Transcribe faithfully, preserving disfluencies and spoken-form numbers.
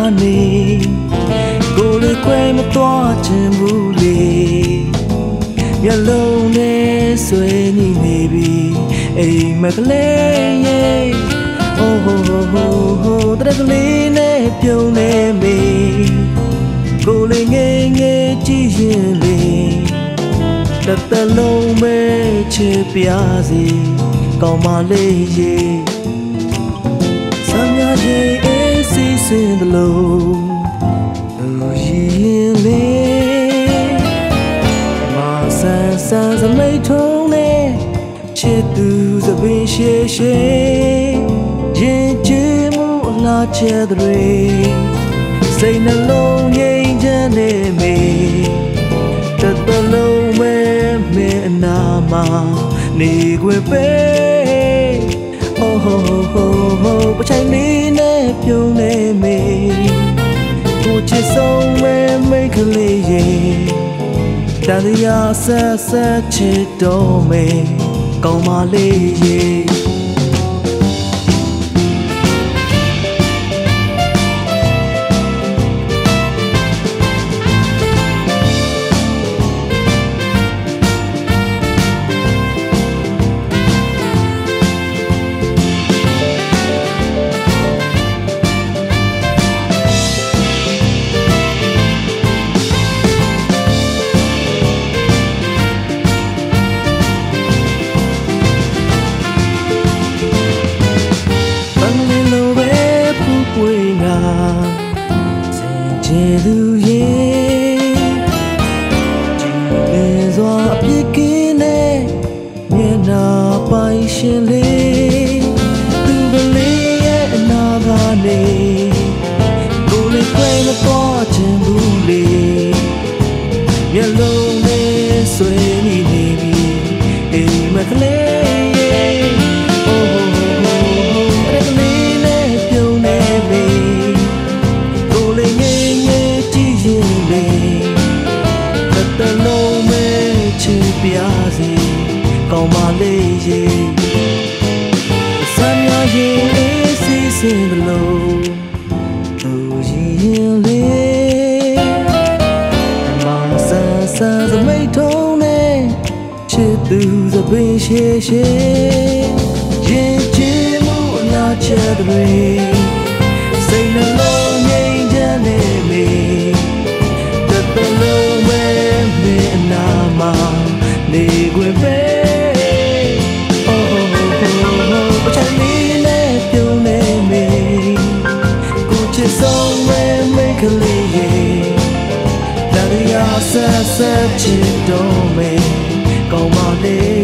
နေကိုယ်လေးခွဲမသွားခြင်းဘူးလေမျက်လုံးနဲ့ဆွေးနေနေပြီအိမ်မကလေးရဲ့ Oh ho ho ho ho တရကလေးနဲ့ပြုံးနေမေကိုယ်လေးငယ်ငယ်ကြည့်ရင်လေတတလုံးပဲချစ်ပြစီကောင်းမလေးရေစမ်းရခြင်းအေးစီးစင်သလိုလူရင်လေမဆန်းဆန်းစမိတ်ထုံးနဲ့ချစ်သူသပင်ရှည်ရှည်ရင်ချစ်မှုအလားကျတဲ့စိတ်နှလုံးငြိမ်ချမ်းနေမေတတလုံးပဲမင်းအနာမှာနေခွင့်ပေး Oh ho ho ho ပချိုင်လေးနဲ့ပြုံးနေမေကိုချစ်ဆုံးပဲမိတ်ကလေးရဲ့တန်တရားဆက်ဆက်ချစ်တော်မေကောင်းမလေးရဲ့ကျေသူရဲ့ကြည်လင်စွာအပြစ်ကင်းနဲ့မျက်နှာပိုင်ရှင်လေးသူကလေးရဲ့အနာကနေကိုယ်လေးခွဲမသွားခြင်းဘူးလေမျက်လုံးနဲ့ဆွေးနေနေပြီအိမ်မကလေးရဲ့ Oh oh oh oh တကလေးနဲ့ပြုံးနေပြီကိုယ်လေးငယ်ငယ်ကြည့်ရင်လေတတလုံးမဲ့ချစ်ပြစီကောင်းမလေးရေစမ်းရရင်အေးစီးစင်သလိုသူရင်လေမဆန်းဆန်းစမိတ်ထုံးနဲ့ချစ်သူသပင်ရှည်ရှည်ရင်ချစ်မှုအလားကျတဲ့စိတ်နှလုံးငြိမ်ချမ်းနေမေတတလုံးပဲမင်းအနာမှာနေခွင့်ပေး Oh oh oh oh ပချိုင်လေးနဲ့ပြုံးနေမေကိုချစ်ဆုံးပဲမိတ်ကလေးရဲ့တရားဆက်ဆက်ချစ်တော်မေကောင်းပါလေ